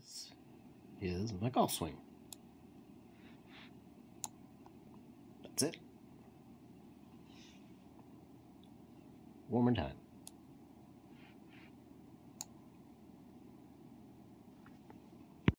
is my golf swing. That's it. One more time.